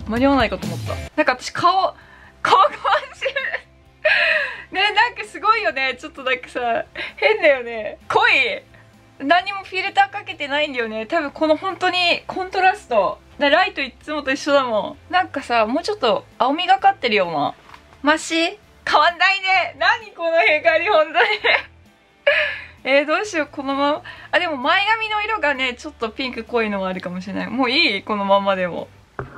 間に合わないかと思った。なんか私顔が真っ白ね、なんかすごいよね。ちょっとなんかさ、変だよね。濃い。何もフィルターかけてないんだよね。多分この本当にコントラスト。ライトいつもと一緒だもん。なんかさ、もうちょっと青みがかってるような。マシ変わんないね。何この光、本当に。どうしよう、このまま。あ、でも前髪の色がね、ちょっとピンク濃いのはあるかもしれない。もういいこのままでも。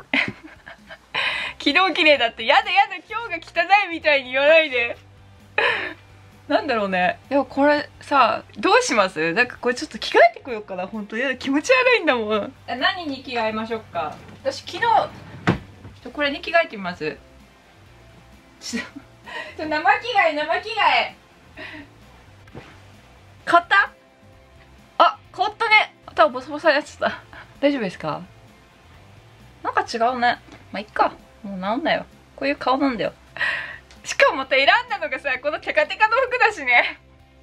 昨日綺麗だって。やだやだ、今日が汚いみたいに言わないで。なんだろうね。でもこれさ、どうします？なんかこれちょっと着替えてこようかな。本当に気持ち悪いんだもん。何に着替えましょうか。私昨日これに着替えてみます。生着替え買った？あ、変わったね。頭ボサボサになっちゃった。大丈夫ですか？なんか違うね。まあいっか、もうなんだよ。こういう顔なんだよ。しかもまた選んだのがさ、このテカテカの服だしね。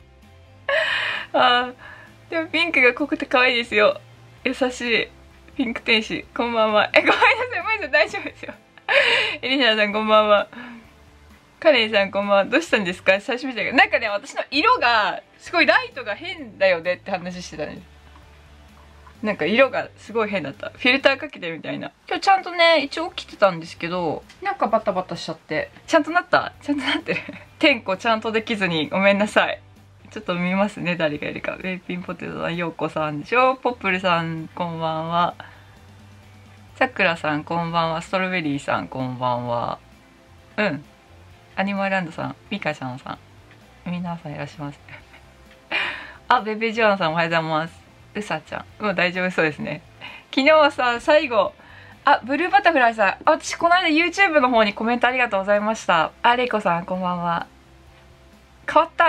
あー、でもピンクが濃くて可愛いですよ。優しいピンク天使、こんばんは。ごめんなさい、マイさん大丈夫ですよ。エリナさんこんばんは。カレンさんこんばんは。どうしたんですか？久しぶりだけど、なんかね、私の色がすごいライトが変だよねって話してたんです。なんか色がすごい変だった。フィルターかけてみたいな。今日ちゃんとね、一応起きてたんですけど、なんかバタバタしちゃって。ちゃんとなった？ちゃんとなってる。点呼ちゃんとできずにごめんなさい。ちょっと見ますね、誰がいるか。ベイピンポテトさん、ヨーコさんでしょ。ポップルさん、こんばんは。さくらさん、こんばんは。ストロベリーさん、こんばんは。うん。アニマルランドさん、ミカちゃんさん。皆さんいらっしゃいます。あ、ベベジョアンさん、おはようございます。うさちゃん、もう大丈夫そうですね。昨日はさ、最後、あ、ブルーバタフライさん、私この間 YouTube の方にコメントありがとうございました。あ、レイコさん、こんばんは。変わった。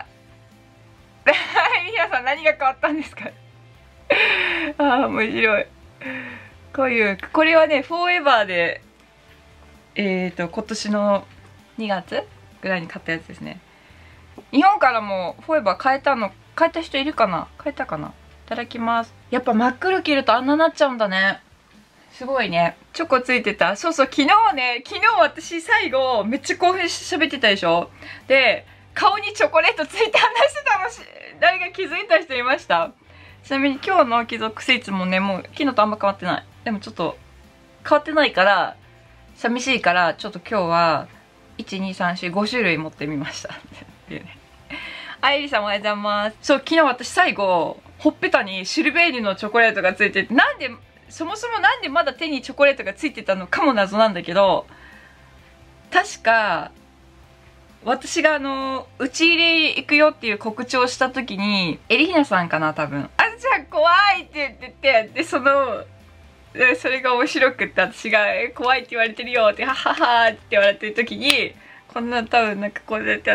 皆さん何が変わったんですか？あ、面白い。これはね、フォーエバーで、今年の2月ぐらいに買ったやつですね。日本からもフォーエバー買えた人いるかな？買えたかな？いただきます。やっぱ真っ黒着るとあんななっちゃうんだね。すごいね。チョコついてた。そうそう、昨日私最後めっちゃ興奮して喋ってたでしょ？で、顔にチョコレートついて話してたの誰か気づいた人いました？ちなみに今日の貴族スイーツもね、もう昨日とあんま変わってない。でもちょっと変わってないから、寂しいから、ちょっと今日は、1、2、3、4、5種類持ってみました。っていうね。あ、エリさんおはようございます。そう、昨日私最後、ほっぺたにシルベールのチョコレートがついてて、そもそもなんでまだ手にチョコレートがついてたのかも謎なんだけど、確か、私が打ち入れ行くよっていう告知をした時に、エリヒナさんかな、多分。あ、じゃあ怖いって言ってて、で、それが面白くって、私が怖いって言われてるよって、はははって言われてる時に、こんな多分なんかこうやってやって、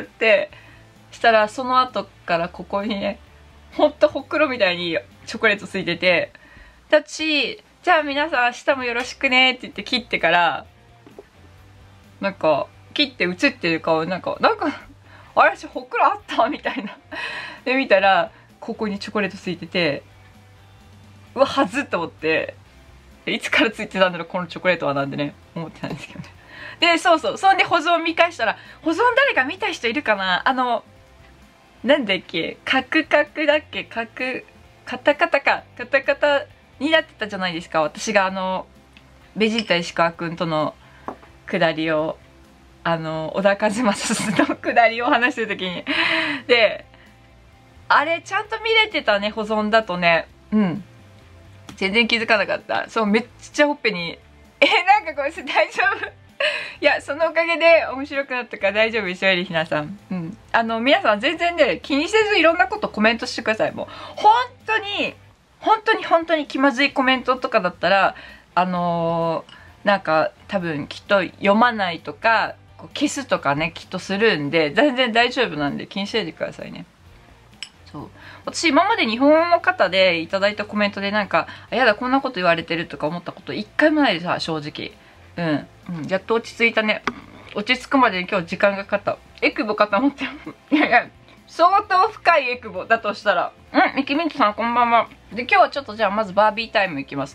したらその後からここにね、ほんとほくろみたいにチョコレートついてて、じゃあ皆さん明日もよろしくねって言って切ってから、なんか、切って写ってる顔、なんか、あれほくろあったみたいな。で、見たら、ここにチョコレートついてて、うわ、はずっと思って、いつからついてたんだろう、このチョコレートはなんでね、思ってたんですけどね。で、そうそう、そんで保存見返したら、保存誰か見た人いるかな？なんだっけ、カクカクだっけ、カタカタになってたじゃないですか。私がベジータ石川くんとのくだりを、小田和正のくだりを話してる時に。で、あれ、ちゃんと見れてたね、保存だとね。うん。全然気づかなかった。そう、めっちゃほっぺに。なんかこれ大丈夫？いや、そのおかげで面白くなったから大丈夫ですよ、エリヒナさん。うん。皆さん全然ね、気にせずいろんなことコメントしてください。もう、本当に気まずいコメントとかだったら、なんか多分きっと読まないとか、消すとかね、きっとするんで、全然大丈夫なんで気にしないでくださいね。そう。私今まで日本の方でいただいたコメントでなんか、やだこんなこと言われてるとか思ったこと一回もないでさ、正直。やっと落ち着いたね。落ち着くまでに今日時間がかかった。エクボかと思って。いや、相当深いエクボだとしたら。ミキミントさんこんばんは。で、今日はちょっとじゃあまずバービータイムいきますね。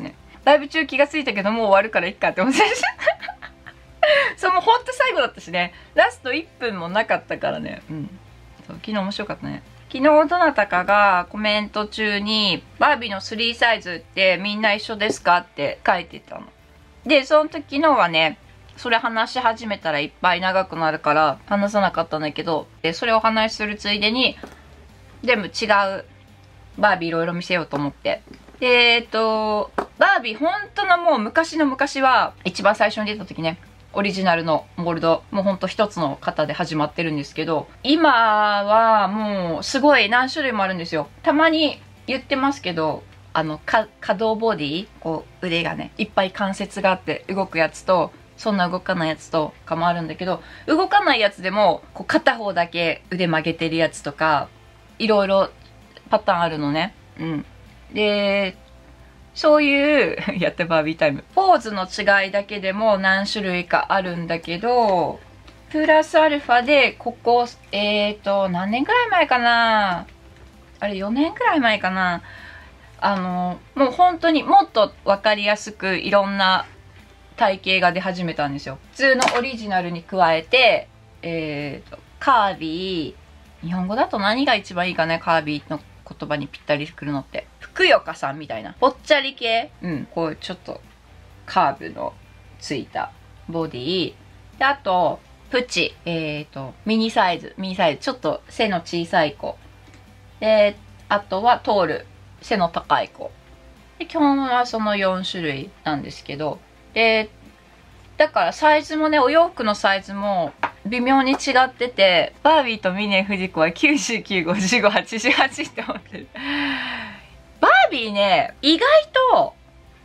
ライブ中気がついたけどもう終わるからいっかって思ってたそう、もうほんと最後だったしね。ラスト1分もなかったからね。うん。そう、昨日面白かったね。昨日どなたかがコメント中に、バービーの3サイズってみんな一緒ですかって書いてたの。で、その時のはね、それ話し始めたらいっぱい長くなるから話さなかったんだけど、で、それをお話しするついでに、全部違うバービーいろいろ見せようと思って。で、バービー本当のもう昔の昔は、一番最初に出た時ね、オリジナルのモールド、もうほんと一つの型で始まってるんですけど、今はもうすごい何種類もあるんですよ。たまに言ってますけど、可動ボディ、こう腕がね、いっぱい関節があって動くやつと、そんな動かないやつとかもあるんだけど、動かないやつでも、こう片方だけ腕曲げてるやつとか、いろいろパターンあるのね。うん。で、そういうやってバービータイム。ポーズの違いだけでも何種類かあるんだけど、プラスアルファで、ここ、何年くらい前かな、あれ4年くらい前かな、もう本当にもっとわかりやすくいろんな体型が出始めたんですよ。普通のオリジナルに加えて、カービー、日本語だと何が一番いいかね、カービーの言葉にぴったりくるのって。ふくよかさんみたいな。ぽっちゃり系。うん、こうちょっとカーブのついたボディ。で、あと、プチ。ミニサイズ。ちょっと背の小さい子。で、あとはトール。背の高い子。で、基本はその4種類なんですけど。で、だからサイズもね、お洋服のサイズも微妙に違ってて、バービーと峰不二子は99、55、88って思ってる。バービーね、意外と、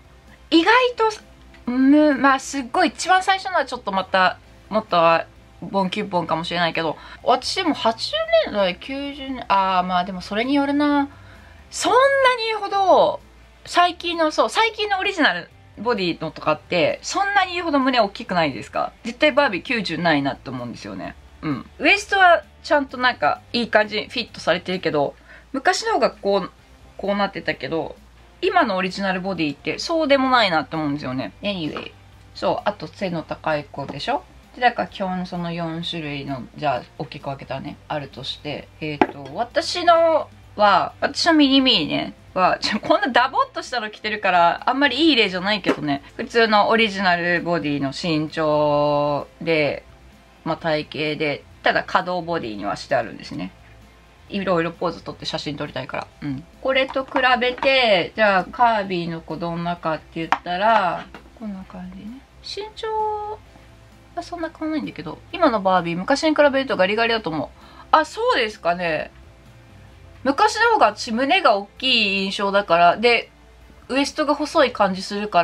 まあすっごい一番最初のはちょっとまた、もっとはボンキュッボンかもしれないけど、私でも80年代、90年、まあでもそれによるな。そんなに言うほど、最近のオリジナルボディのとかって、そんなに言うほど胸大きくないですか？絶対バービー90ないなって思うんですよね。うん。ウエストはちゃんとなんかいい感じにフィットされてるけど、昔の方がこうなってたけど、今のオリジナルボディってそうでもないなって思うんですよね。Anyway。そう、あと背の高い子でしょ？で、だから今日のその4種類の、じゃあ大きく分けたらね、あるとして、私のミニミニね、こんなダボっとしたの着てるから、あんまりいい例じゃないけどね、普通のオリジナルボディの身長で、まあ体型で、ただ可動ボディにはしてあるんですね。いろいろポーズ撮って写真撮りたいから。うん。これと比べて、じゃあカービィの子どんなかって言ったら、こんな感じね。身長はそんな変わんないんだけど、今のバービー昔に比べるとガリガリだと思う。あ、そうですかね。昔の方が私胸が大きい印象だから、で、ウエストが細い感じするから、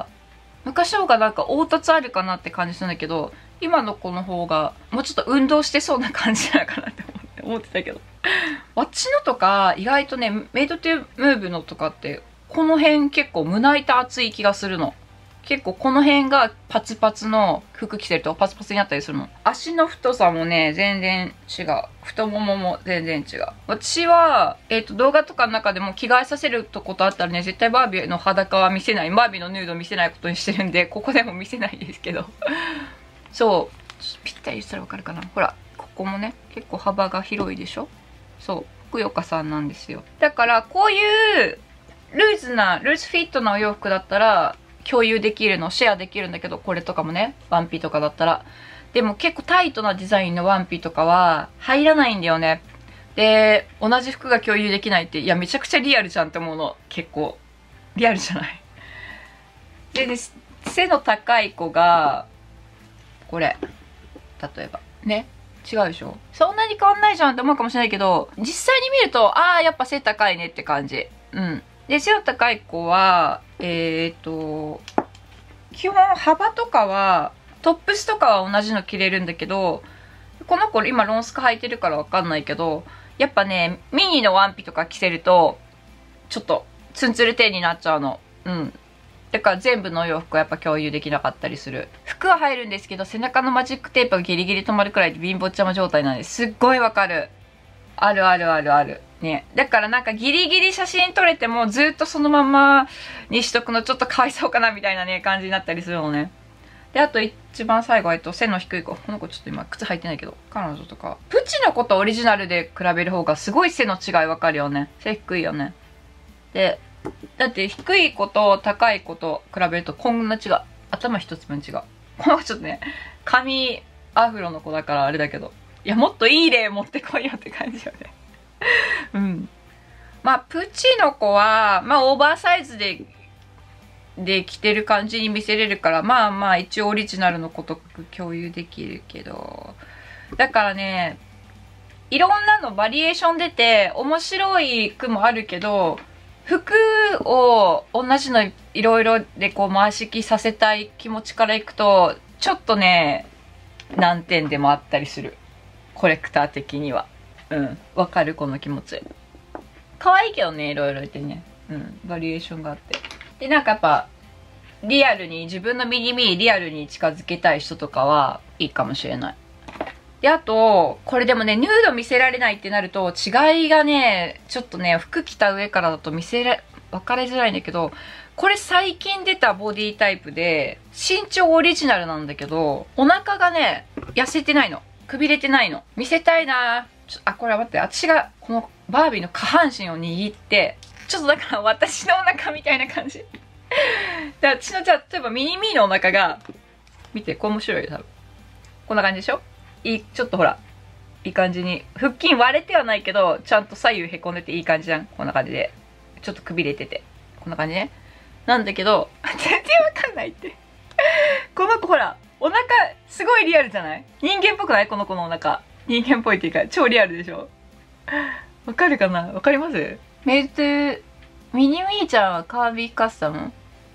昔の方がなんか凹凸あるかなって感じするんだけど、今の子の方がもうちょっと運動してそうな感じなのかなって思ってたけど。私のとか意外とね、メイドトゥムーブのとかって、この辺結構胸板厚い気がするの。結構この辺がパツパツの服着てるとパツパツになったりするの。足の太さもね、全然違う。太ももも全然違う。私は、動画とかの中でも着替えさせるとことあったらね、絶対バービーの裸は見せない。バービーのヌード見せないことにしてるんで、ここでも見せないですけど。そう。ぴったりしたらわかるかな。ほら、ここもね、結構幅が広いでしょ？そう。ふくよかさんなんですよ。だから、こういうルーズフィットなお洋服だったら、共有できるの、シェアできるんだけど、これとかもね、ワンピとかだったら。でも結構タイトなデザインのワンピとかは入らないんだよね。で、同じ服が共有できないって、いや、めちゃくちゃリアルじゃんって思うの。結構。リアルじゃない。で、背の高い子が、これ。例えば。ね。違うでしょ？そんなに変わんないじゃんって思うかもしれないけど、実際に見ると、やっぱ背高いねって感じ。うん。で、背の高い子は、基本幅とかは、トップスとかは同じの着れるんだけど、この子今ロンスカ履いてるからわかんないけど、やっぱね、ミニのワンピとか着せると、ちょっとツンツルテになっちゃうの。うん。だから全部のお洋服はやっぱ共有できなかったりする。服は入るんですけど、背中のマジックテープがギリギリ止まるくらいで貧乏ちゃま状態なんです。すっごいわかる。あるあるあるある。 ね。だからなんかギリギリ写真撮れてもずっとそのままにしとくのちょっとかわいそうかなみたいなね、感じになったりするのね。で、あと一番最後、背の低い子。この子ちょっと今靴履いてないけど、彼女とか。プチの子とオリジナルで比べる方がすごい背の違いわかるよね。背低いよね。で、だって低い子と高い子と比べるとこんな違う。頭一つ分違う。この子ちょっとね、髪アフロの子だからあれだけど。いや、もっといい例持ってこいよって感じよね。うん。まあ、プチの子は、まあ、オーバーサイズで着てる感じに見せれるから、まあまあ、一応オリジナルの子と共有できるけど、だからね、いろんなのバリエーション出て、面白い句もあるけど、服を同じのいろいろでこう回し着させたい気持ちからいくと、ちょっとね、難点でもあったりする。コレクター的には。うん。わかるこの気持ち。可愛いけどね、いろいろいてね。うん。バリエーションがあって。で、なんかやっぱ、リアルに、自分のミニミリアルに近づけたい人とかはいいかもしれない。で、あと、これでもね、ヌード見せられないってなると、違いがね、ちょっとね、服着た上からだと分かりづらいんだけど、これ最近出たボディタイプで、身長オリジナルなんだけど、お腹がね、痩せてないの。くびれてないの。見せたいなぁ。これは待って、私がこのバービーの下半身を握って、ちょっとだから私のお腹みたいな感じ。で、私のじゃあ、例えばミニミーのお腹が、見て、これ面白いよ、多分。こんな感じでしょ？ちょっとほら、いい感じに。腹筋割れてはないけど、ちゃんと左右へこんでていい感じじゃん。こんな感じで。ちょっとくびれてて。こんな感じね。なんだけど、全然わかんないって。この子ほら、お腹、すごいリアルじゃない？人間っぽくない？この子のお腹。人間っぽいっていうか、超リアルでしょ？わかるかな？わかります？メイトゥ、ミニミーちゃんはカービィカスタム？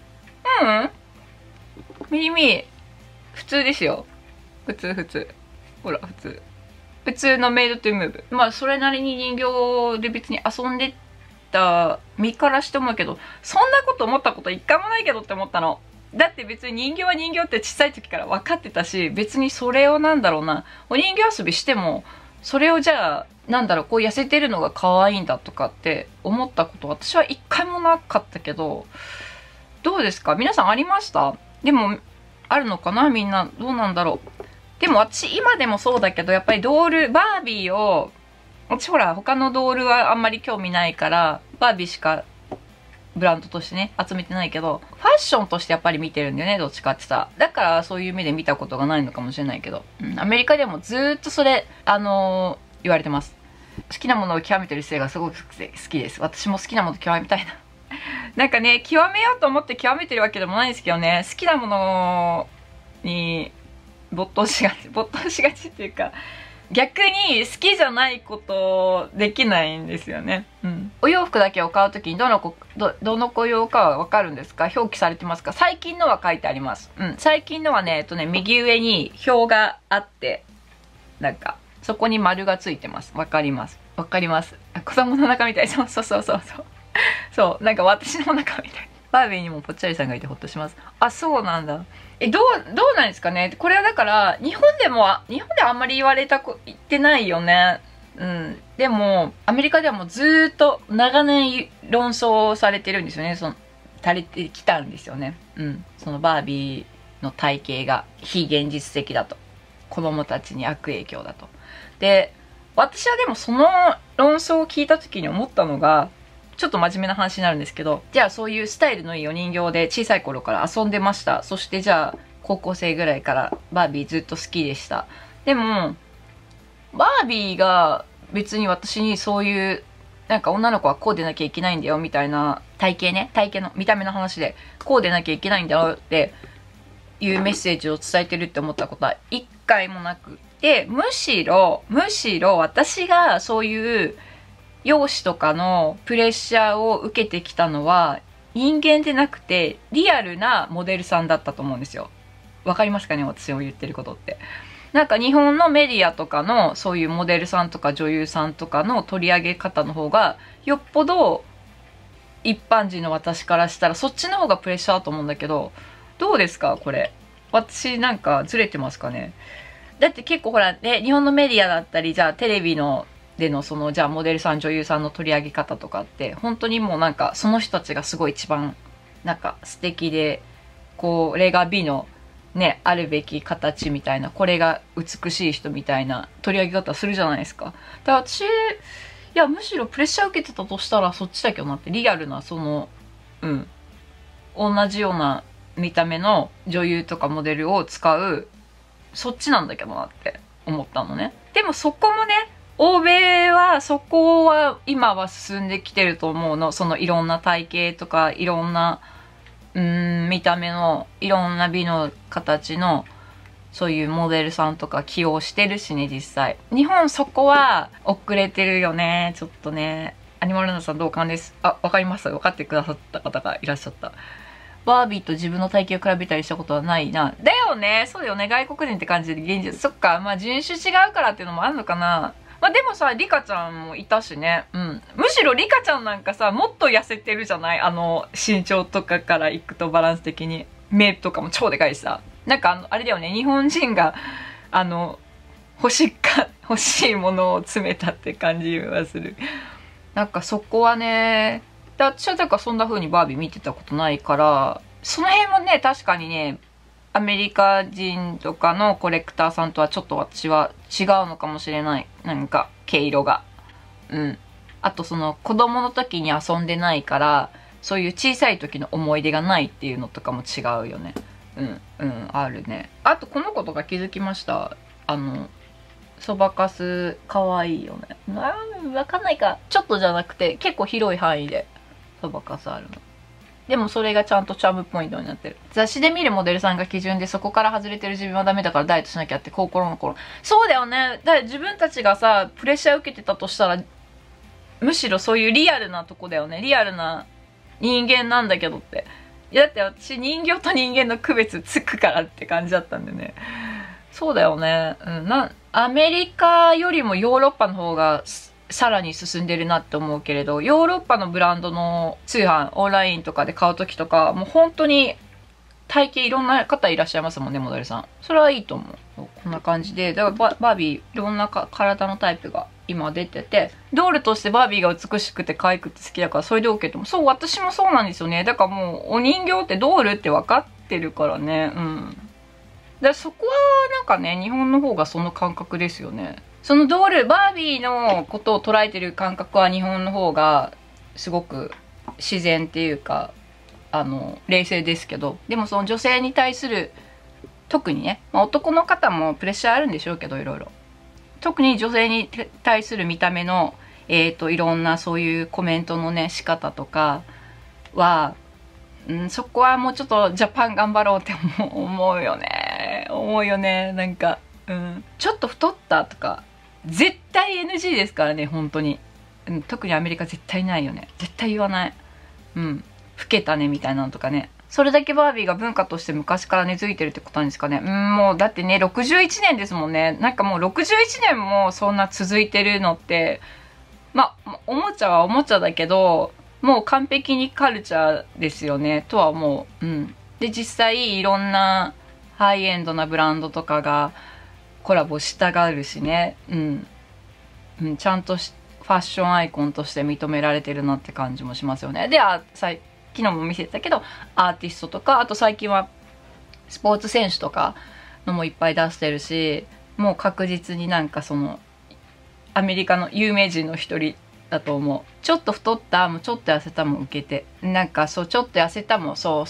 ミニミー、普通ですよ。普通。ほら、普通のメイドトゥームーブ。まあ、それなりに人形で別に遊んでた身からして思うけど、そんなこと思ったこと一回もないけどって思ったの。だって別に人形は人形って小さい時から分かってたし、別にそれをなんだろうな、お人形遊びしても、それをじゃあ、なんだろう、こう痩せてるのが可愛いんだとかって思ったこと私は一回もなかったけど、どうですか？皆さんありました？でも、あるのかな？みんな。どうなんだろう。でも私今でもそうだけど、やっぱりドール、バービーを、私ほら他のドールはあんまり興味ないから、バービーしかブランドとしてね、集めてないけど、ファッションとしてやっぱり見てるんだよね、どっちかってさ。だからそういう目で見たことがないのかもしれないけど。うん、アメリカでもずーっとそれ、言われてます。好きなものを極めてる姿勢がすごく好きです。私も好きなものを極めたいな。なんかね、極めようと思って極めてるわけでもないんですけどね、好きなものに没頭しがちっていうか、逆に好きじゃないことできないんですよね。うん。お洋服だけを買うときにどの子用かはわかるんですか？表記されてますか？最近のは書いてあります。うん。最近のはね、右上に表があって、なんか、そこに丸がついてます。わかります。わかります。子供の中みたい。そう。そう、なんか私の中みたい。バービーにもぽっちゃりさんがいてほっとします。あ、そうなんだ。どうなんですかね。これはだから、日本であんまり言ってないよね。うん。でも、アメリカではもうずーっと長年論争されてるんですよね。足りてきたんですよね。うん。そのバービーの体型が非現実的だと。子供たちに悪影響だと。で、私はでもその論争を聞いた時に思ったのが、ちょっと真面目な話になるんですけど、じゃあそういうスタイルのいいお人形で小さい頃から遊んでました。そしてじゃあ高校生ぐらいからバービーずっと好きでした。でも、バービーが別に私にそういう、なんか女の子はこうでなきゃいけないんだよみたいな体型の見た目の話で、こうでなきゃいけないんだよっていうメッセージを伝えてるって思ったことは一回もなくて、むしろ私がそういう容姿とかのプレッシャーを受けてきたのは人間でなくてリアルなモデルさんだったと思うんですよ。わかりますかね、私を言ってることって。なんか日本のメディアとかのそういうモデルさんとか女優さんとかの取り上げ方の方がよっぽど一般人の私からしたらそっちの方がプレッシャーだと思うんだけど、どうですかこれ。私なんかずれてますかね。だって結構ほらね、日本のメディアだったり、じゃあテレビのでのそのじゃあモデルさん女優さんの取り上げ方とかって本当にもうなんかその人たちがすごい一番なんか素敵で、これが美のねあるべき形みたいな、これが美しい人みたいな取り上げ方するじゃないですか。だから私いやむしろプレッシャー受けてたとしたらそっちだけどなって、リアルなその同じような見た目の女優とかモデルを使うそっちなんだけどなって思ったのね。でもそこもね、欧米はそこは今は進んできてると思うの。そのいろんな体型とかいろんな見た目のいろんな美の形のそういうモデルさんとか起用してるしね、実際。日本そこは遅れてるよね、ちょっとね。アニマルナさん同感です。あ、わかります。分かってくださった方がいらっしゃった。バービーと自分の体型を比べたりしたことはないな。だよね、そうだよね、外国人って感じで現実。そっか、まあ人種違うからっていうのもあるのかな。まあでもさ、リカちゃんもいたしね。むしろリカちゃんなんかさ、もっと痩せてるじゃない？身長とかからいくとバランス的に。目とかも超でかいしさ。なんかあれだよね、日本人が、欲しいものを詰めたって感じはする。なんかそこはね、私はだからそんな風にバービー見てたことないから、その辺もね、確かにね、アメリカ人とかのコレクターさんとはちょっと私は違うのかもしれない。なんか、毛色が。あとその子供の時に遊んでないから、そういう小さい時の思い出がないっていうのとかも違うよね。あるね。あとこの子とか気づきました。そばかす、かわいいよね。わかんないか。ちょっとじゃなくて、結構広い範囲でそばかすあるの。でもそれがちゃんとチャームポイントになってる。雑誌で見るモデルさんが基準でそこから外れてる自分はダメだからダイエットしなきゃって高校の頃。そうだよね。だから自分たちがさ、プレッシャー受けてたとしたら、むしろそういうリアルなとこだよね。リアルな人間なんだけどって。いやだって私人形と人間の区別つくからって感じだったんでね。そうだよね。アメリカよりもヨーロッパの方がさらに進んでるなって思うけれど、ヨーロッパのブランドの通販、オンラインとかで買うときとか、もう本当に体型いろんな方いらっしゃいますもんね、モデルさん。それはいいと思う。こんな感じで。だからバービー、いろんな体のタイプが今出てて、ドールとしてバービーが美しくて可愛くて好きだからそれで OK と思う。そう、私もそうなんですよね。だからもうお人形ってドールって分かってるからね。でそこはなんかね、日本の方がその感覚ですよね。そのドール、バービーのことを捉えてる感覚は日本の方がすごく自然っていうか、冷静ですけど、でもその女性に対する、特にね、男の方もプレッシャーあるんでしょうけど、いろいろ。特に女性に対する見た目の、いろんなそういうコメントのね、仕方とかは、そこはもうちょっとジャパン頑張ろうって思うよね。思うよね。なんか、ちょっと太ったとか、絶対 NG ですからね、本当に。特にアメリカ絶対ないよね。絶対言わない。老けたねみたいなのとかね。それだけバービーが文化として昔から根付いてるってことなんですかね。もうだってね、61年ですもんね。なんかもう61年もそんな続いてるのって、まあ、おもちゃはおもちゃだけど、もう完璧にカルチャーですよね、とは思う。で、実際いろんなハイエンドなブランドとかがコラボしたがるしね。ちゃんとファッションアイコンとして認められてるなって感じもしますよね。で、昨日も見せてたけど、アーティストとか、あと最近はスポーツ選手とかのもいっぱい出してるし、もう確実になんかその、アメリカの有名人の一人だと思う。ちょっと太ったもちょっと痩せたも受けて。なんかそう、ちょっと痩せたも、そう。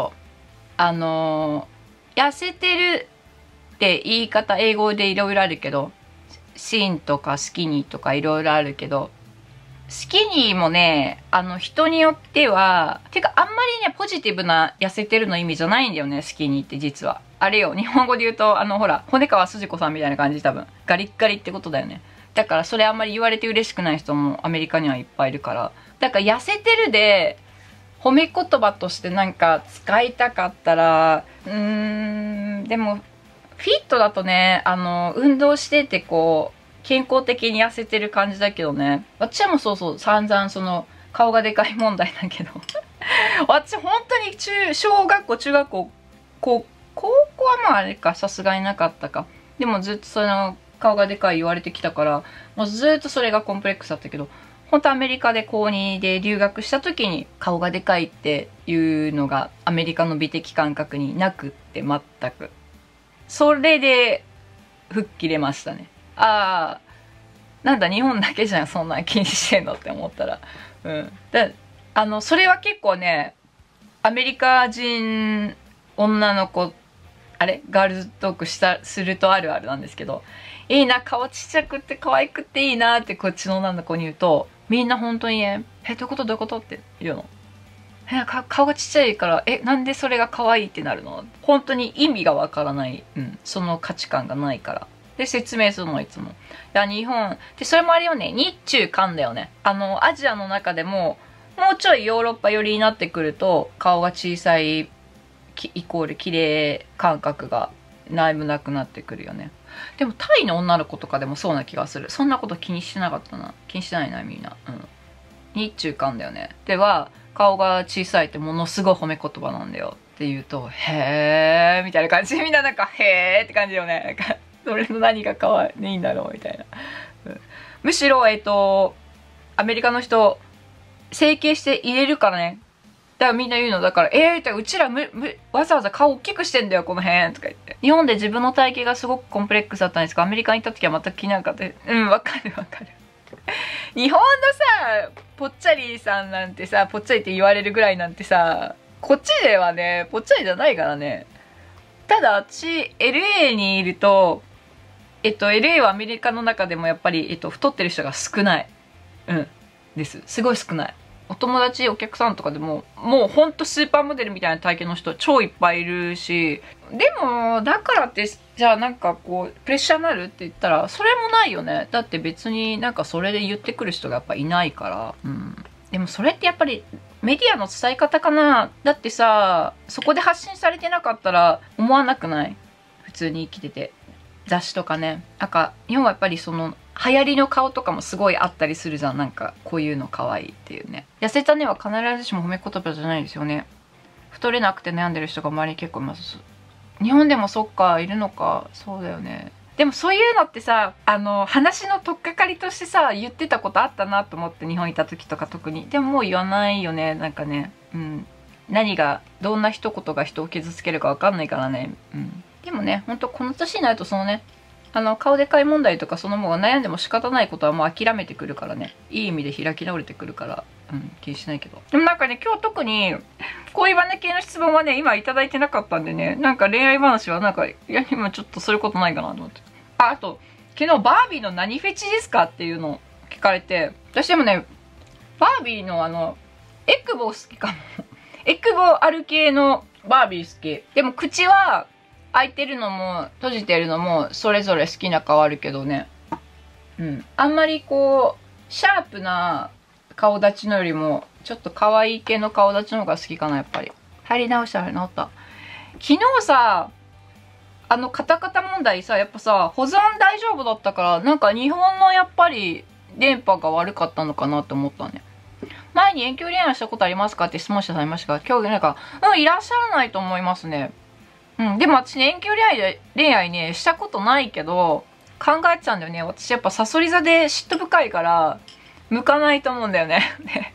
痩せてるって言い方、英語でいろいろあるけど、シンとかスキニーとかいろいろあるけど、スキニーもね、人によっては、てかあんまりね、ポジティブな痩せてるの意味じゃないんだよね、スキニーって実は。あれよ、日本語で言うと、ほら、骨川筋子さんみたいな感じ多分。ガリッガリってことだよね。だからそれあんまり言われて嬉しくない人もアメリカにはいっぱいいるから。だから痩せてるで、褒め言葉としてなんか使いたかったら、でも、フィットだとね、運動しててこう、健康的に痩せてる感じだけどね。私はもうそう、散々その、顔がでかい問題だけど。私本当に小学校、中学校、高校はまああれか、さすがになかったか。でもずっとその、 顔がでかい言われてきたから、もうずーっとそれがコンプレックスだったけど、本当アメリカで高2で留学した時に顔がでかいっていうのがアメリカの美的感覚になくって全く。それで吹っ切れましたね。ああ、なんだ日本だけじゃんそんな気にしてんのって思ったら。うん。それは結構ね、アメリカ人女の子、あれガールズトークするとあるあるなんですけど、いいな、顔ちっちゃくって可愛くっていいなってこっちの女の子に言うと、みんな本当にね、どういうことどういうことって言うの。顔がちっちゃいから、なんでそれが可愛いってなるの？本当に意味がわからない。うん。その価値観がないから。で、説明するのいつも。日本、で、それもあれよね、日中韓だよね。アジアの中でも、もうちょいヨーロッパ寄りになってくると、顔が小さいイコール綺麗感覚がだいぶなくなってくるよね。でもタイの女の子とかでもそうな気がする。そんなこと気にしてなかったな。気にしてないな、みんな。うん。日中韓だよね。では、顔が小さいってものすごい褒め言葉なんだよって言うと、へーみたいな感じ。みんななんか、へーって感じよね。それの何が可愛いんだろうみたいな。うん、むしろ、アメリカの人、整形して入れるからね。だからみんな言うの。だから、うちらわざわざ顔大きくしてんだよ、この辺とか言って。日本で自分の体型がすごくコンプレックスだったんですが、アメリカに行った時は全く気になかった。うん、わかるわかる。日本のさ、ぽっちゃりさんなんてさ、ぽっちゃりって言われるぐらいなんてさ、こっちではね、ぽっちゃりじゃないからね。ただ、私、LA にいると、LA はアメリカの中でもやっぱり、太ってる人が少ない。うん。です。すごい少ない。お友達、お客さんとかでも、もうほんとスーパーモデルみたいな体型の人超いっぱいいるし、でも、だからって、じゃあなんかこう、プレッシャーになるって言ったら、それもないよね。だって別になんかそれで言ってくる人がやっぱいないから。うん。でもそれってやっぱり、メディアの伝え方かな。だってさ、そこで発信されてなかったら思わなくない？普通に生きてて。雑誌とかね。なんか、日本はやっぱりその、流行りの顔とかもすごいあったりするじゃん。なんか、こういうの可愛いっていうね。痩せたねは必ずしも褒め言葉じゃないですよね。太れなくて悩んでる人が周りに結構います。日本でもそっか、いるのか。そうだよね。でもそういうのってさ、話の取っかかりとしてさ、言ってたことあったなと思って、日本いた時とか特に。でももう言わないよね。なんかね。うん。何が、どんな一言が人を傷つけるかわかんないからね。うん。でもね、ほんとこの年になるとそのね、顔でかい問題とかそのものが悩んでも仕方ないことはもう諦めてくるからね。いい意味で開き直れてくるから、うん、気にしないけど。でもなんかね、今日特に、恋バナ系の質問はね、今いただいてなかったんでね、なんか恋愛話はなんか、今ちょっとすることないかなと思って。あと、昨日バービーの何フェチですかっていうのを聞かれて、私でもね、バービーのエクボ好きかも。エクボある系のバービー好き。でも口は、開いてるのも閉じてるのもそれぞれ好きな顔あるけどね。うん。あんまりこう、シャープな顔立ちのよりも、ちょっと可愛い系の顔立ちの方が好きかな、やっぱり。入り直したら治った。昨日さ、カタカタ問題さ、やっぱさ、保存大丈夫だったから、なんか日本のやっぱり電波が悪かったのかなって思ったね。前に遠距離恋愛したことありますかって質問者さんいましたが、今日なんか、いらっしゃらないと思いますね。うん、でも私ね、遠距離恋愛ね、したことないけど、考えちゃうんだよね。私やっぱサソリ座で嫉妬深いから、向かないと思うんだよね。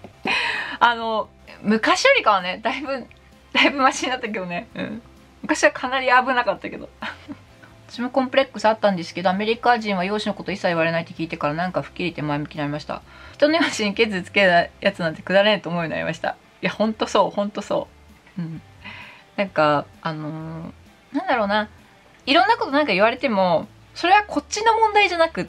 昔よりかはね、だいぶマシになったけどね。うん。昔はかなり危なかったけど。私もコンプレックスあったんですけど、アメリカ人は容姿のこと一切言われないって聞いてからなんか吹っ切れて前向きになりました。人の容姿にケツつけたやつなんてくだらねえと思うようになりました。いや、ほんとそう、ほんとそう。うん。なんか、なんだろうな。いろんなことなんか言われても、それはこっちの問題じゃなくって、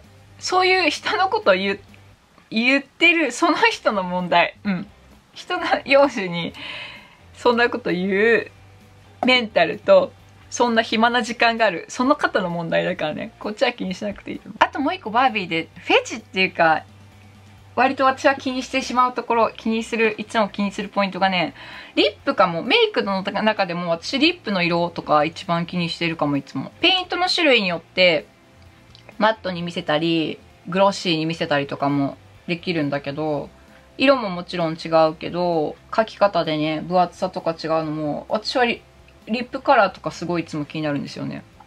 そういう人のことを言ってる、その人の問題。うん。人の容姿に、そんなこと言うメンタルと、そんな暇な時間がある、その方の問題だからね。こっちは気にしなくていいと思う。あともう一個バービーで、フェチっていうか、割と私は気にしてしまうところ、いつも気にするポイントがね、リップかも。メイクの中でも私リップの色とか一番気にしてるかも、いつも。ペイントの種類によって、マットに見せたり、グロッシーに見せたりとかもできるんだけど、色ももちろん違うけど、描き方でね、分厚さとか違うのも、私はリップカラーとかすごいいつも気になるんですよね。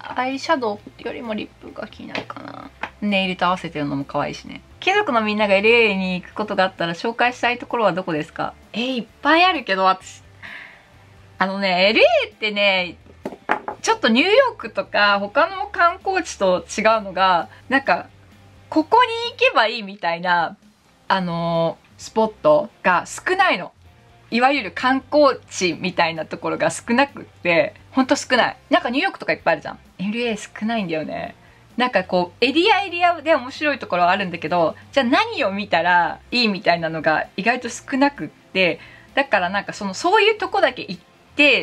アイシャドウよりもリップが気になるかな。ネイルと合わせてるのも可愛いしね。貴族のみんなが LA に行くことがあったら紹介したいところはどこですか？いっぱいあるけど、私、LA ってね、ちょっとニューヨークとか他の観光地と違うのが、なんか、ここに行けばいいみたいな、スポットが少ないの。いわゆる観光地みたいなところが少なくって、ほんと少ない。なんかニューヨークとかいっぱいあるじゃん。LA 少ないんだよね。なんかこう、エリアで面白いところはあるんだけど、じゃあ何を見たらいいみたいなのが意外と少なくって、だからなんかそういうとこだけ行って、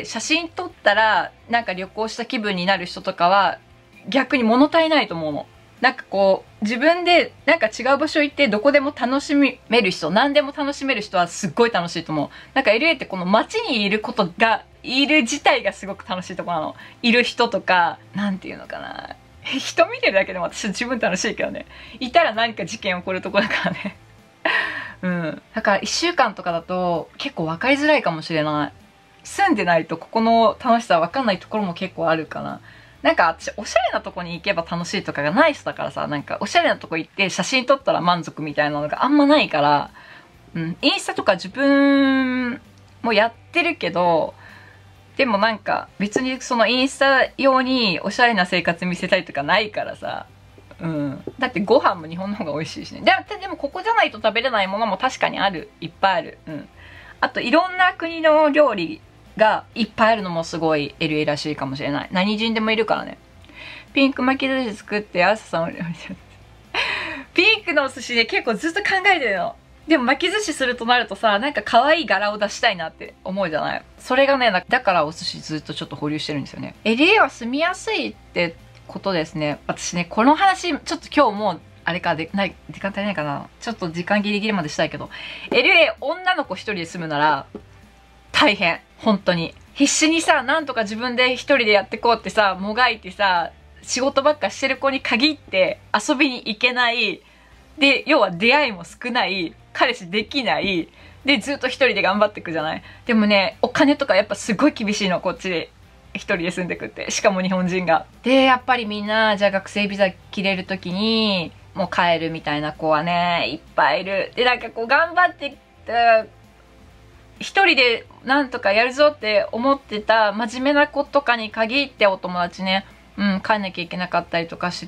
写真撮ったら、なんか旅行した気分になる人とかは、逆に物足りないと思うの。なんかこう、自分でなんか違う場所行ってどこでも楽しめる人、何でも楽しめる人はすっごい楽しいと思う。なんか LA ってこの街にいることが、いる自体がすごく楽しいところなの。いる人とか、なんていうのかな。人見てるだけでも私は十分楽しいけどね。いたら何か事件起こるとこだからね。うん。だから1週間とかだと結構分かりづらいかもしれない。住んでないとここの楽しさ分かんないところも結構あるかな。なんか私おしゃれなとこに行けば楽しいとかがない人だからさ、なんかおしゃれなとこ行って写真撮ったら満足みたいなのがあんまないから、うん、インスタとか自分もやってるけど、でもなんか別にそのインスタ用におしゃれな生活見せたいとかないからさ、うん。だってご飯も日本の方が美味しいしね。でもここじゃないと食べれないものも確かにある。いっぱいある。うん。あといろんな国の料理がいっぱいあるのもすごい LA らしいかもしれない。何人でもいるからね。ピンク巻き寿司作って朝さんピンクのお寿司ね、結構ずっと考えてるの。でも巻き寿司するとなるとさ、なんか可愛い柄を出したいなって思うじゃない。それがね、だからお寿司ずっとちょっと保留してるんですよね。LA は住みやすいってことですね。私ね、この話、ちょっと今日もう、あれか、時間足りないかな。ちょっと時間ギリギリまでしたいけど、LA 女の子一人で住むなら、大変。本当に。必死にさ、なんとか自分で一人でやってこうってさ、もがいてさ、仕事ばっかしてる子に限って遊びに行けない。で、要は出会いも少ない。彼氏できない。で、ずっと一人で頑張っていくじゃない。でもね、お金とかやっぱすごい厳しいの、こっちで。一人で住んでくって。しかも日本人が。で、やっぱりみんな、じゃあ学生ビザ切れるときに、もう帰るみたいな子はね、いっぱいいる。で、なんかこう頑張ってた、一人でなんとかやるぞって思ってた真面目な子とかに限ってお友達ね、うん、帰んなきゃいけなかったりとかして、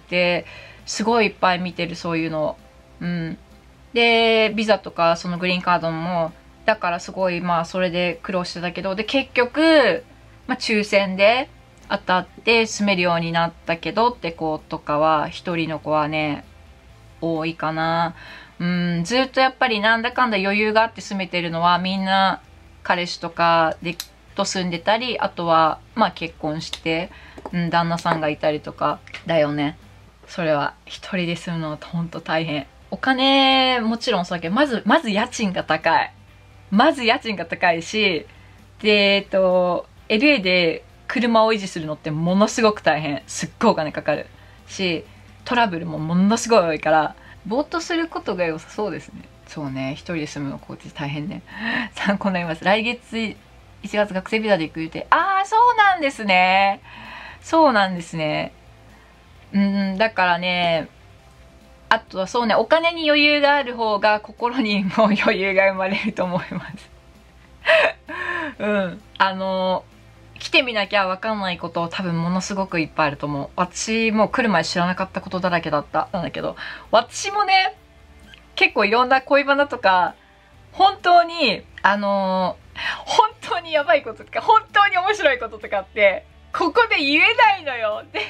すごいいっぱい見てる、そういうの。うん。で、ビザとかそのグリーンカードも、だからすごいまあそれで苦労してたけど、で結局、まあ抽選で当たって住めるようになったけどって子とかは、一人の子はね、多いかな。うん、ずっとやっぱりなんだかんだ余裕があって住めてるのはみんな彼氏とかでと住んでたり、あとはまあ結婚して、うん、旦那さんがいたりとかだよね。それは一人で住むのはほんと大変。お金もちろんそうだけど、まず家賃が高い。まず家賃が高いし、で、LA で車を維持するのってものすごく大変。すっごいお金かかるし、トラブルもものすごい多いから、ぼーっとすることが良さそうですね。そうね、一人で住むのこっち大変ね。参考になります。来月1月学生ビザで行く言うて、ああ、そうなんですね。そうなんですね。だからね、あとはそうね、お金に余裕がある方が心にも余裕が生まれると思います。うん。来てみなきゃわかんないこと多分ものすごくいっぱいあると思う。私もう来る前知らなかったことだらけだったんだけど、私もね、結構いろんな恋バナとか、本当に、本当にやばいこととか、本当に面白いこととかって、ここで言えないのよって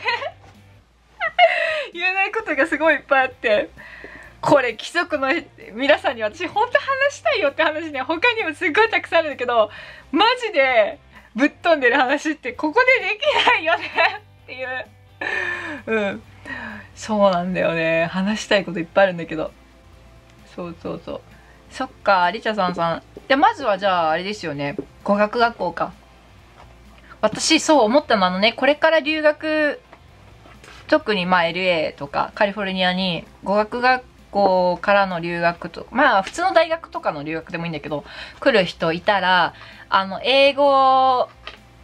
言えないことがすごいいっぱいあって、これ貴族の皆さんに私本当話したいよって話ね、他にもすっごいたくさんあるんだけど、マジでぶっ飛んでる話ってここでできないよねっていう。うん。そうなんだよね。話したいこといっぱいあるんだけど。そうそうそう。そっか、リチャさんさん。で、まずはじゃああれですよね。語学学校か。私そう思ったのね、これから留学、特にまあ LA とかカリフォルニアに語学学校からの留学と、まあ普通の大学とかの留学でもいいんだけど、来る人いたら、英語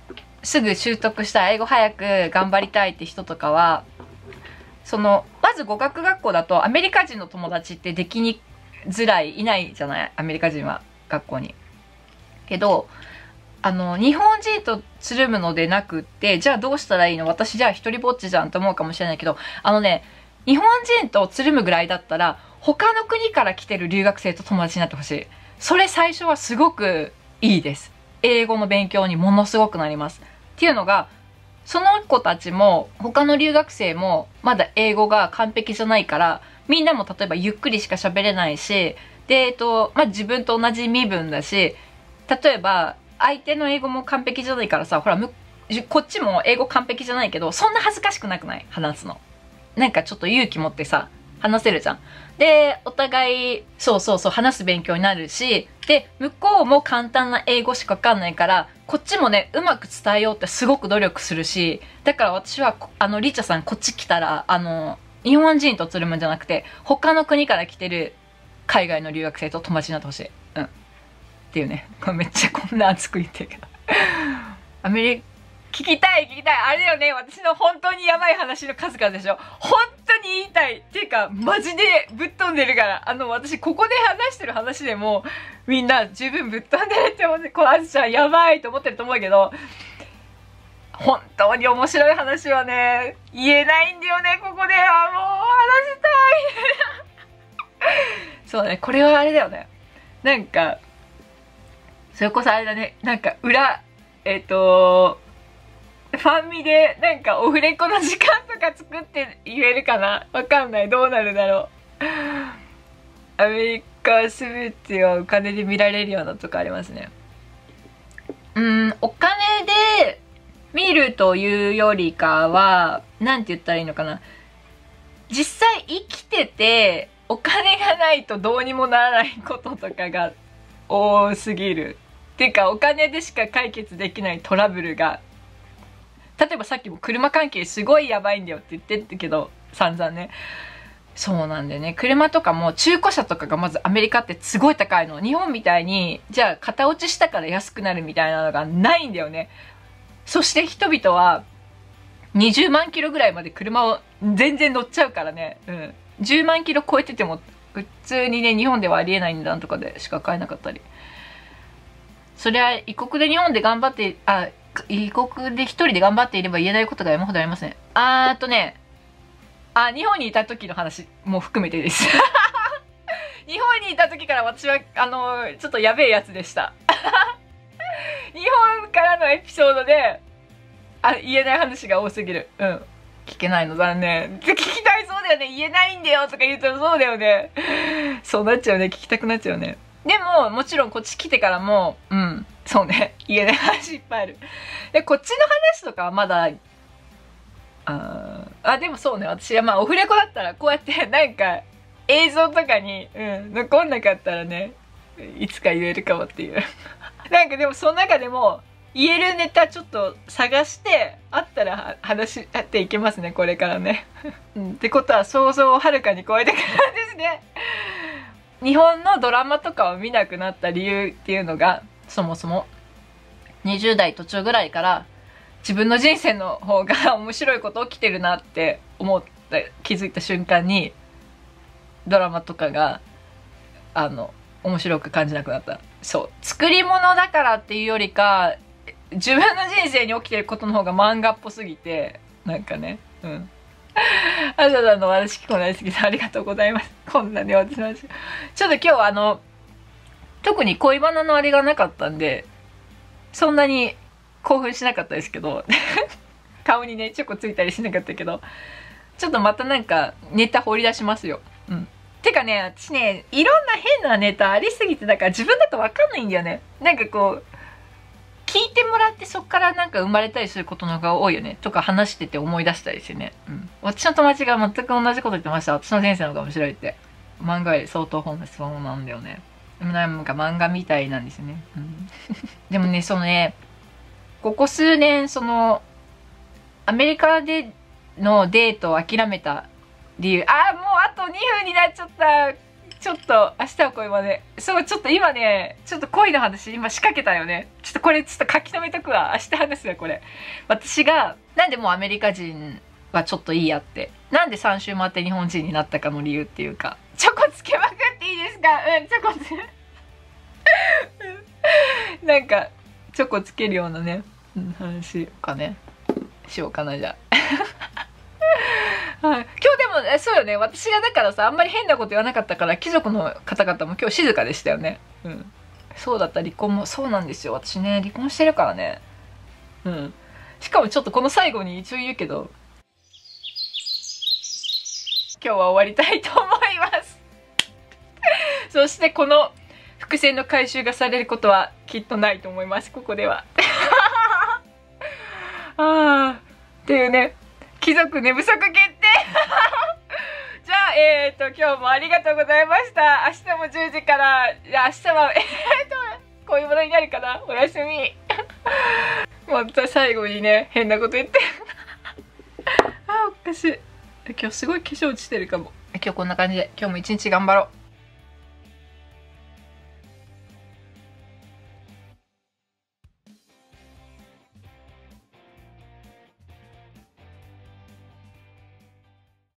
すぐ習得したい、英語早く頑張りたいって人とかは、まず語学学校だとアメリカ人の友達ってできにづらい、いないじゃない、アメリカ人は学校に。けど、日本人とつるむのでなくって、じゃあどうしたらいいの、私じゃあ一人ぼっちじゃんと思うかもしれないけど、日本人とつるむぐらいだったら、他の国から来てる留学生と友達になってほしい。それ最初はすごくいいです。英語の勉強にものすごくなります。っていうのが、その子たちも、他の留学生も、まだ英語が完璧じゃないから、みんなも例えばゆっくりしか喋れないし、で、自分と同じ身分だし、例えば、相手の英語も完璧じゃないからさ、ほら、こっちも英語完璧じゃないけど、そんな恥ずかしくなくない？話すの。なんかちょっと勇気持ってさ、話せるじゃん。で、お互い、話す勉強になるし、で、向こうも簡単な英語しかわかんないから、こっちもね、うまく伝えようってすごく努力するし、だから私は、リチャさんこっち来たら、日本人とつるむんじゃなくて、他の国から来てる海外の留学生と友達になってほしい。うん。っていうね。めっちゃこんな熱く言ってるけど。聞きたい。あれよね、私の本当にやばい話の数々でしょ。本当に言いたい。っていうか、マジでぶっ飛んでるから。私、ここで話してる話でも、みんな十分ぶっ飛んでるって思って、このあずちゃんやばいと思ってると思うけど、本当に面白い話はね、言えないんだよね、ここでは。もう話したい。そうね、これはあれだよね。なんか、それこそあれだね、なんかファンミでなんかオフレコの時間とか作って言えるかな、わかんない。どうなるだろう。アメリカすべてはお金で見られるようなとかありますね。お金で見るというよりかは、なんて言ったらいいのかな。実際生きててお金がないとどうにもならないこととかが多すぎる。っていうか、お金でしか解決できないトラブルが、例えばさっきも車関係すごいやばいんだよって言ってたけど、散々ね。そうなんだよね。車とかも中古車とかがまずアメリカってすごい高いの。日本みたいに、じゃあ型落ちしたから安くなるみたいなのがないんだよね。そして人々は20万キロぐらいまで車を全然乗っちゃうからね。10万キロ超えてても普通にね、日本ではありえない値段とかでしか買えなかったり。そりゃ異国で日本で頑張って、異国で一人で頑張っていれば言えないことが山ほどありますね。日本にいた時の話も含めてです。日本にいた時から私は、ちょっとやべえやつでした。日本からのエピソードで、言えない話が多すぎる。聞けないの残念。聞きたいそうだよね。言えないんだよとか言うとそうだよね。そうなっちゃうね。聞きたくなっちゃうね。でも、もちろんこっち来てからも、そうね、言えない話いっぱいある。で、こっちの話とかはまだ、でもそうね、私はオフレコだったらこうやってなんか映像とかに、残んなかったらね、いつか言えるかもっていう。なんかでもその中でも、言えるネタちょっと探して、あったら話していけますね、これからね。ってことは想像をはるかに超えてくるんですね。日本のドラマとかを見なくなった理由っていうのが、そもそも20代途中ぐらいから自分の人生の方が面白いこと起きてるなって思って気づいた瞬間に、ドラマとかが面白く感じなくなった。そう、作り物だからっていうよりか、自分の人生に起きてることの方が漫画っぽすぎて、なんかね、あささんの話聞こ大好きです。ありがとうございます。こんなに私の話。ちょっと今日特に恋バナのあれがなかったんで、そんなに興奮しなかったですけど、顔にね、チョコついたりしなかったけど、ちょっとまたなんかネタ掘り出しますよ。てかね、私ね、いろんな変なネタありすぎて、だから自分だとわかんないんだよね。なんかこう、聞いてもらってそっからなんか生まれたりすることの方が多いよね。とか話してて思い出したりしてね。私の友達が全く同じこと言ってました。私の先生の方が面白いって。漫画より相当本です。そうなんだよね。でもなんか漫画みたいなんですよね。でもね、ここ数年、アメリカでのデートを諦めた理由。もうあと2分になっちゃった。 ちょっと明日はこれまで。そう、ちょっと今ね、ちょっと恋の話今仕掛けたよね。ちょっとこれちょっと書き留めとくわ。明日話すよ、これ。私が、なんでもうアメリカ人はちょっといいやって。なんで3周回って日本人になったかの理由っていうか。チョコつけまくっていいですか？うん、チョコつけ。なんか、チョコつけるようなね、話かね。しようかな、じゃあ。はい、今日でもそうよね、私がだからさあんまり変なこと言わなかったから貴族の方々も今日静かでしたよね。うん、そうだった。離婚もそうなんですよ。私ね離婚してるからね。うん、しかもちょっとこの最後に一応言うけど今日は終わりたいと思いますそしてこの伏線の回収がされることはきっとないと思います、ここではああっていうね、貴族寝不足決定じゃあ今日もありがとうございました。明日も10時から、明日はこういうものになるかな。おやすみまた最後にね変なこと言ってあーおかしい。今日すごい化粧落ちてるかも。今日こんな感じで今日も一日頑張ろう。